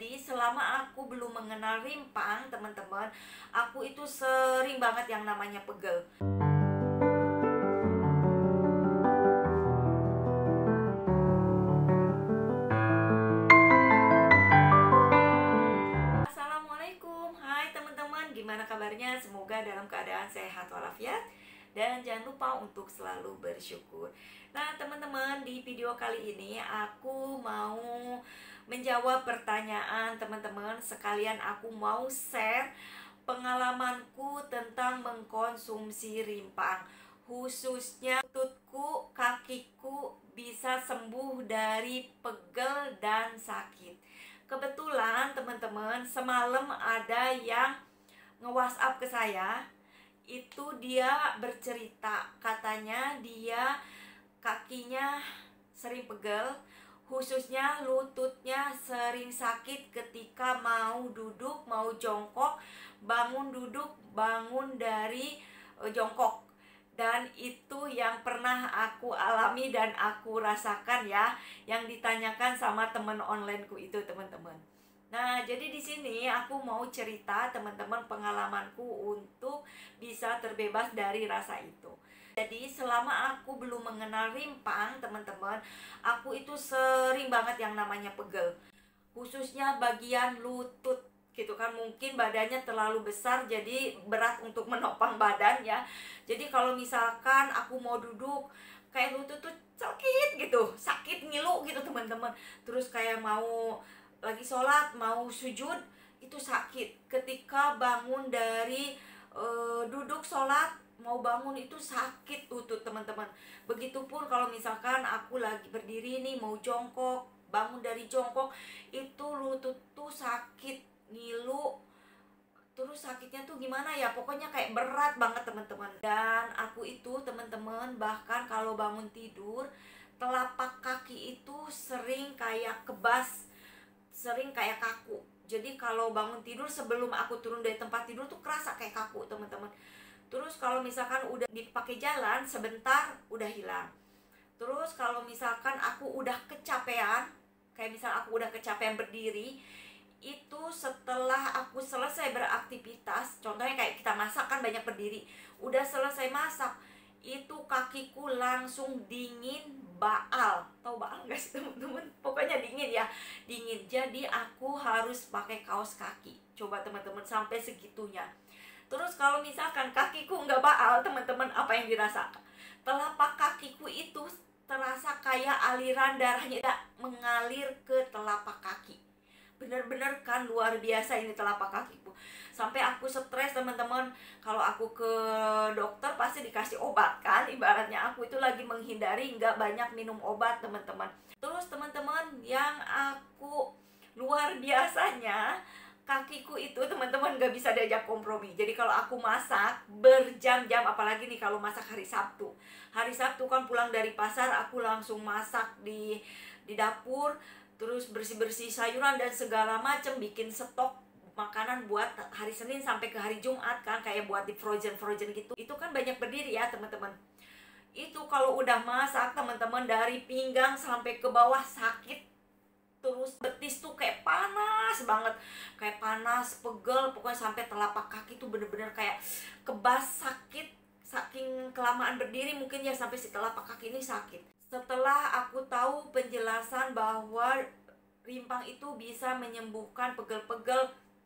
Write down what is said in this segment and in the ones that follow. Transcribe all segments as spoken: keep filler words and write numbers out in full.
Jadi selama aku belum mengenal rimpang, teman-teman, aku itu sering banget yang namanya pegel. Assalamualaikum, hai teman-teman, gimana kabarnya? Semoga dalam keadaan sehat walafiat. Dan jangan lupa untuk selalu bersyukur. Nah teman-teman, di video kali ini aku mau menjawab pertanyaan teman-teman. Sekalian aku mau share pengalamanku tentang mengkonsumsi rimpang. Khususnya lututku, kakiku bisa sembuh dari pegel dan sakit. Kebetulan teman-teman, semalam ada yang nge-WhatsApp ke saya. Itu dia bercerita, katanya dia kakinya sering pegel, khususnya lututnya sering sakit ketika mau duduk, mau jongkok, bangun duduk, bangun dari uh, jongkok. Dan itu yang pernah aku alami dan aku rasakan ya, yang ditanyakan sama teman onlineku itu, teman-teman. Nah, jadi di sini aku mau cerita teman-teman pengalamanku untuk bisa terbebas dari rasa itu. Jadi selama aku belum mengenal rimpang, teman-teman, aku itu sering banget yang namanya pegel. Khususnya bagian lutut gitu kan, mungkin badannya terlalu besar jadi berat untuk menopang badan ya. Jadi kalau misalkan aku mau duduk, kayak lutut tuh sakit gitu, sakit ngilu gitu teman-teman. Terus kayak mau lagi sholat, mau sujud, itu sakit. Ketika bangun dari uh, duduk sholat, mau bangun itu sakit lutut teman-teman. Begitupun kalau misalkan aku lagi berdiri nih, mau jongkok, bangun dari jongkok, itu lutut tuh sakit, ngilu. Terus sakitnya tuh gimana ya, pokoknya kayak berat banget teman-teman. Dan aku itu teman-teman, bahkan kalau bangun tidur, telapak kaki itu sering kayak kebas, sering kayak kaku. Jadi kalau bangun tidur, sebelum aku turun dari tempat tidur tuh kerasa kayak kaku teman-teman. Terus kalau misalkan udah dipakai jalan sebentar, udah hilang. Terus kalau misalkan aku udah kecapean, kayak misal aku udah kecapean berdiri, itu setelah aku selesai beraktivitas, contohnya kayak kita masak kan banyak berdiri, udah selesai masak, itu kakiku langsung dingin baal. Tahu baal gak sih teman-teman? Pokoknya dingin ya, dingin. Jadi aku harus pakai kaos kaki. Coba teman-teman, sampai segitunya. Terus kalau misalkan kakiku nggak baal, teman-teman, apa yang dirasakan? Telapak kakiku itu terasa kayak aliran darahnya mengalir ke telapak kaki. Bener-bener kan luar biasa ini telapak kakiku. Sampai aku stres teman-teman. Kalau aku ke dokter pasti dikasih obat kan. Ibaratnya aku itu lagi menghindari nggak banyak minum obat teman-teman. Terus teman-teman, yang aku luar biasanya, kakiku itu teman-teman gak bisa diajak kompromi. Jadi kalau aku masak berjam-jam, apalagi nih kalau masak hari Sabtu. Hari Sabtu kan pulang dari pasar, aku langsung masak di di dapur. Terus bersih-bersih sayuran dan segala macam, bikin stok makanan buat hari Senin sampai ke hari Jumat kan, kayak buat di frozen-frozen gitu. Itu kan banyak berdiri ya teman-teman. Itu kalau udah masak teman-teman, dari pinggang sampai ke bawah sakit. Terus betis tuh kayak panas banget, kayak panas, pegel, pokoknya sampai telapak kaki tuh bener-bener kayak kebas, sakit. Saking kelamaan berdiri mungkin ya, sampai si telapak kaki ini sakit. Setelah aku tahu penjelasan bahwa rimpang itu bisa menyembuhkan pegel-pegel,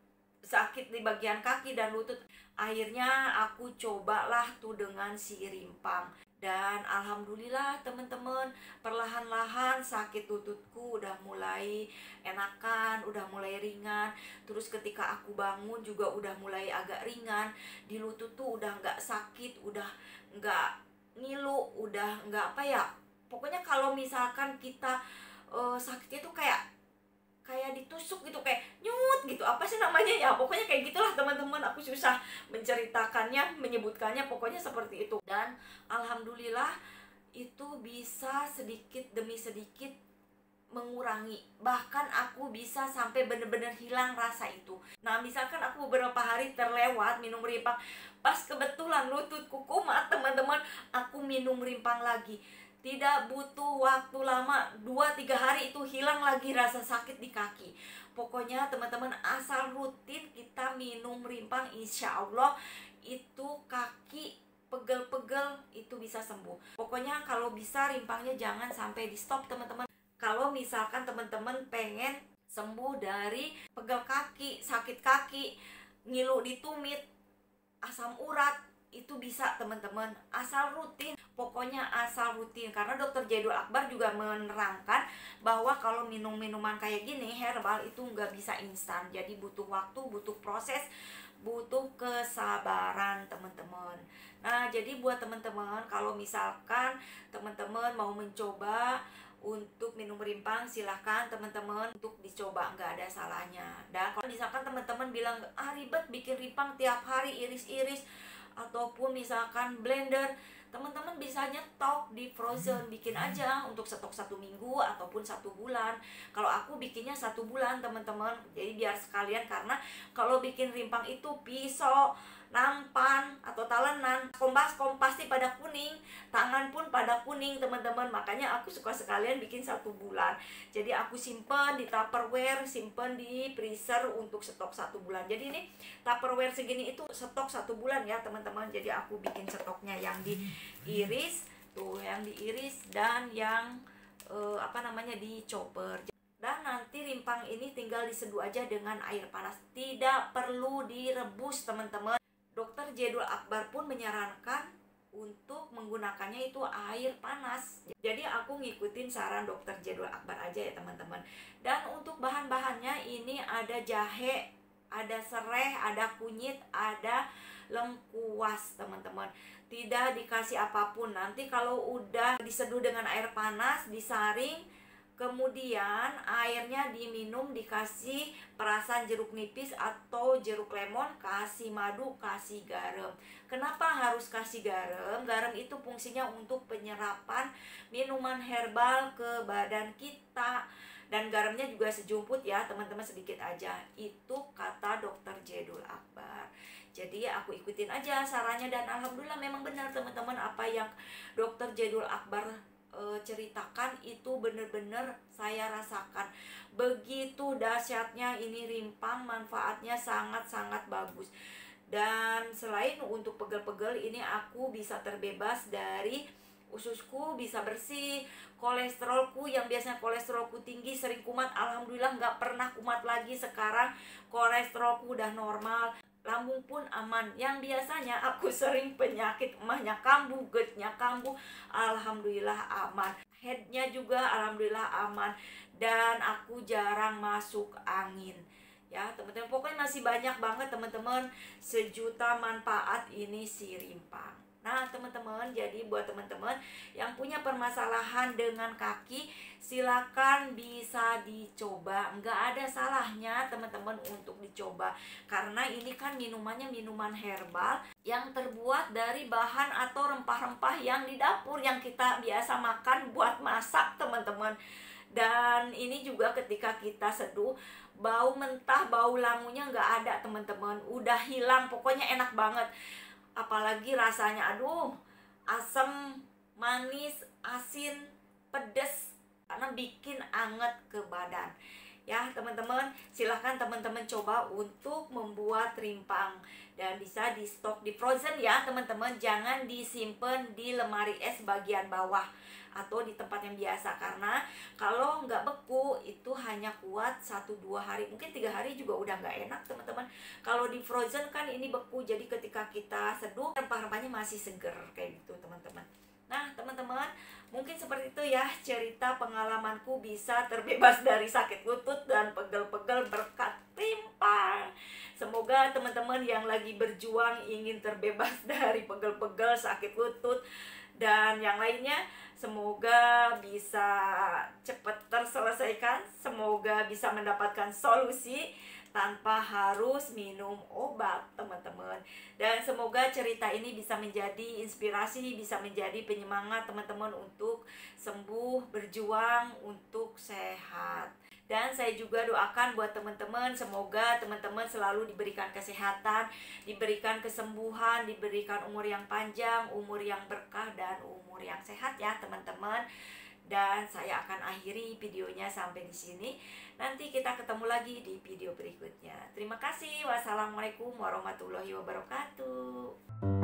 sakit di bagian kaki dan lutut, akhirnya aku cobalah tuh dengan si rimpang. Dan alhamdulillah teman-teman, perlahan-lahan sakit lututku udah mulai enakan, udah mulai ringan. Terus ketika aku bangun juga udah mulai agak ringan. Di lutut tuh udah nggak sakit, udah nggak ngilu, udah nggak apa ya. Pokoknya kalau misalkan kita uh, sakitnya tuh kayak kayak ditusuk gitu, kayak nyut gitu, apa sih namanya ya, pokoknya kayak gitulah teman-teman. Aku susah menceritakannya, menyebutkannya, pokoknya seperti itu. Dan alhamdulillah itu bisa sedikit demi sedikit mengurangi, bahkan aku bisa sampai bener-bener hilang rasa itu. Nah misalkan aku beberapa hari terlewat minum rimpang, pas kebetulan lututku kumat teman-teman, aku minum rimpang lagi, Tidak butuh waktu lama, dua tiga hari itu hilang lagi rasa sakit di kaki. Pokoknya teman-teman asal rutin kita minum rimpang, insya Allah itu kaki pegel-pegel itu bisa sembuh. Pokoknya kalau bisa rimpangnya jangan sampai di stop teman-teman. Kalau misalkan teman-teman pengen sembuh dari pegel kaki, sakit kaki, ngilu di tumit, asam urat, itu bisa teman-teman, asal rutin. Pokoknya asal rutin, karena dokter Jadul Akbar juga menerangkan bahwa kalau minum minuman kayak gini herbal itu nggak bisa instan, jadi butuh waktu, butuh proses, butuh kesabaran teman-teman. Nah, jadi buat teman-teman kalau misalkan teman-teman mau mencoba untuk minum rimpang, silahkan teman-teman untuk dicoba, nggak ada salahnya. Dan kalau misalkan teman-teman bilang ah ribet bikin rimpang tiap hari iris-iris ataupun misalkan blender, teman-teman bisa nyetok di frozen, bikin aja untuk stok satu minggu ataupun satu bulan. Kalau aku bikinnya satu bulan teman-teman, jadi biar sekalian, karena kalau bikin rimpang itu pisau, nampan atau talenan, kompas kompas pasti pada kuning, tangan pun pada kuning teman-teman. Makanya aku suka sekalian bikin satu bulan. Jadi aku simpen di Tupperware, simpen di freezer untuk stok satu bulan. Jadi ini Tupperware segini itu stok satu bulan ya teman-teman. Jadi aku bikin stoknya yang diiris tuh, yang diiris dan yang uh, apa namanya di chopper. Dan nanti rimpang ini tinggal diseduh aja dengan air panas, tidak perlu direbus teman-teman. Dokter Jadul Akbar pun menyarankan untuk menggunakannya itu air panas. Jadi aku ngikutin saran dokter Jadul Akbar aja ya teman-teman. Dan untuk bahan-bahannya ini ada jahe, ada serai, ada kunyit, ada lengkuas teman-teman. Tidak dikasih apapun. Nanti kalau udah diseduh dengan air panas, disaring, kemudian airnya diminum, dikasih perasan jeruk nipis atau jeruk lemon, kasih madu, kasih garam. Kenapa harus kasih garam? Garam itu fungsinya untuk penyerapan minuman herbal ke badan kita. Dan garamnya juga sejumput ya teman-teman, sedikit aja. Itu kata dokter Jadul Akbar. Jadi aku ikutin aja sarannya dan alhamdulillah memang benar teman-teman, apa yang dokter Jadul Akbar ceritakan itu bener-bener saya rasakan. Begitu dahsyatnya ini rimpang, manfaatnya sangat-sangat bagus. Dan selain untuk pegel-pegel ini aku bisa terbebas dari ususku, bisa bersih. Kolesterolku yang biasanya kolesterolku tinggi, sering kumat, alhamdulillah nggak pernah kumat lagi. Sekarang kolesterolku udah normal. Lambung pun aman. Yang biasanya aku sering penyakit emahnya kambuh, gutnya kambuh, alhamdulillah aman. Headnya juga alhamdulillah aman. Dan aku jarang masuk angin. Ya teman-teman, pokoknya masih banyak banget teman-teman, sejuta manfaat ini si rimpang. Nah teman-teman, jadi buat teman-teman yang punya permasalahan dengan kaki, silakan bisa dicoba. Nggak ada salahnya teman-teman untuk dicoba, karena ini kan minumannya minuman herbal yang terbuat dari bahan atau rempah-rempah yang di dapur, yang kita biasa makan buat masak teman-teman. Dan ini juga ketika kita seduh, bau mentah, bau langunya nggak ada teman-teman, udah hilang, pokoknya enak banget. Apalagi rasanya, aduh, asam, manis, asin, pedas, karena bikin anget ke badan. Ya teman-teman, silahkan teman-teman coba untuk membuat rimpang. Dan bisa di stok di frozen ya teman-teman. Jangan disimpan di lemari es bagian bawah atau di tempat yang biasa, karena kalau nggak beku itu hanya kuat satu dua hari, mungkin tiga hari juga udah nggak enak teman-teman. Kalau di frozen kan ini beku, jadi ketika kita seduh rempah-rempahnya masih seger kayak gitu teman-teman. Nah teman-teman, mungkin seperti itu ya cerita pengalamanku bisa terbebas dari sakit lutut dan pegel-pegel berkat rimpang. Semoga teman-teman yang lagi berjuang ingin terbebas dari pegel-pegel, sakit lutut dan yang lainnya, semoga bisa cepat terselesaikan. Semoga bisa mendapatkan solusi tanpa harus minum obat teman-teman. Dan semoga cerita ini bisa menjadi inspirasi, bisa menjadi penyemangat teman-teman untuk sembuh, berjuang untuk sehat. Dan saya juga doakan buat teman-teman, semoga teman-teman selalu diberikan kesehatan, diberikan kesembuhan, diberikan umur yang panjang, umur yang berkah, dan umur yang sehat ya teman-teman. Dan saya akan akhiri videonya sampai di sini. Nanti kita ketemu lagi di video berikutnya. Terima kasih. Wassalamualaikum warahmatullahi wabarakatuh.